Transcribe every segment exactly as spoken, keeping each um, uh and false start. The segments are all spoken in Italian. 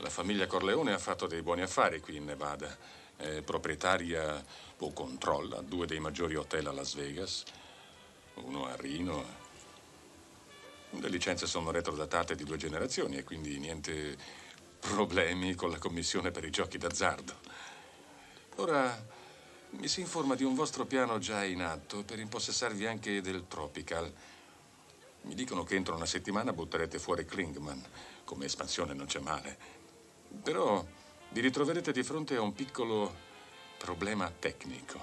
La famiglia Corleone ha fatto dei buoni affari qui in Nevada. È proprietaria o controlla due dei maggiori hotel a Las Vegas, uno a Reno. Le licenze sono retrodatate di due generazioni e quindi niente problemi con la commissione per i giochi d'azzardo. Ora mi si informa di un vostro piano già in atto per impossessarvi anche del Tropical. Mi dicono che entro una settimana butterete fuori Klingman. Come espansione non c'è male. Però vi ritroverete di fronte a un piccolo problema tecnico.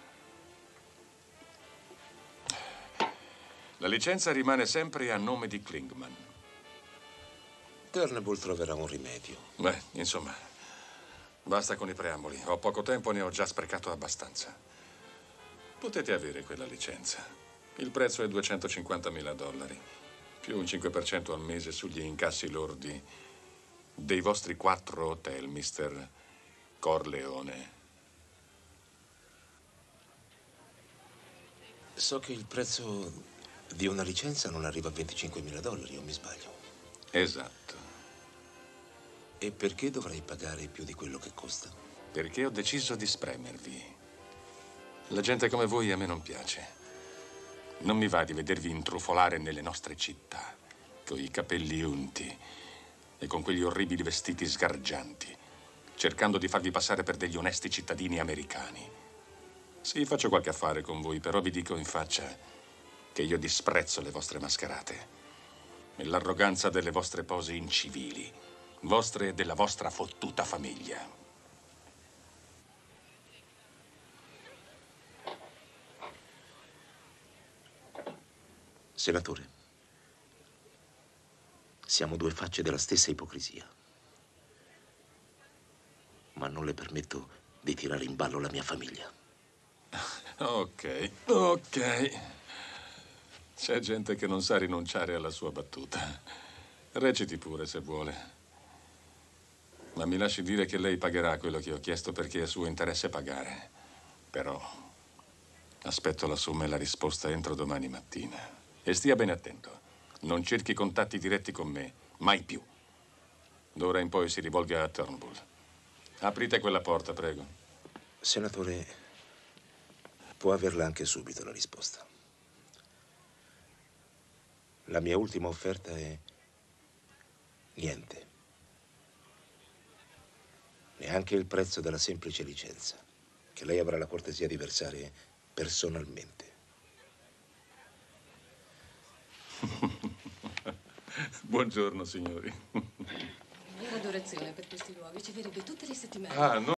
La licenza rimane sempre a nome di Klingman. Turnbull troverà un rimedio. Beh, insomma, basta con i preamboli. Ho poco tempo e ne ho già sprecato abbastanza. Potete avere quella licenza. Il prezzo è duecentocinquantamila dollari, più un cinque per cento al mese sugli incassi lordi dei vostri quattro hotel, mister Corleone. So che il prezzo di una licenza non arriva a venticinquemila dollari, o mi sbaglio? Esatto. E perché dovrei pagare più di quello che costa? Perché ho deciso di spremervi. La gente come voi a me non piace. Non mi va di vedervi intrufolare nelle nostre città, con i capelli unti e con quegli orribili vestiti sgargianti, cercando di farvi passare per degli onesti cittadini americani. Sì, faccio qualche affare con voi, però vi dico in faccia che io disprezzo le vostre mascherate e l'arroganza delle vostre pose incivili, vostre e della vostra fottuta famiglia. Senatore, siamo due facce della stessa ipocrisia. Ma non le permetto di tirare in ballo la mia famiglia. Ok, ok. C'è gente che non sa rinunciare alla sua battuta. Reciti pure se vuole. Ma mi lasci dire che lei pagherà quello che ho chiesto perché è suo interesse pagare. Però aspetto la somma e la risposta entro domani mattina. E stia bene attento. Non cerchi contatti diretti con me, mai più. D'ora in poi si rivolga a Turnbull. Aprite quella porta, prego. Senatore, può averla anche subito la risposta. La mia ultima offerta è niente. Neanche il prezzo della semplice licenza, che lei avrà la cortesia di versare personalmente. Buongiorno, signori. Mia adorazione per questi luoghi, ci verrebbe tutte le settimane. Ah, no.